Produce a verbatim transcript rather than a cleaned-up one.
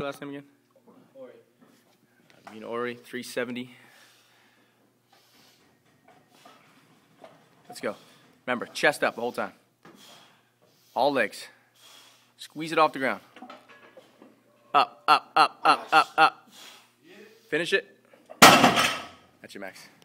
your last name again? Houri. Amine Houri, three seventy. Let's go. Remember, chest up the whole time. All legs. Squeeze it off the ground. Up, up, up, up, up, up. Finish it. That's your max.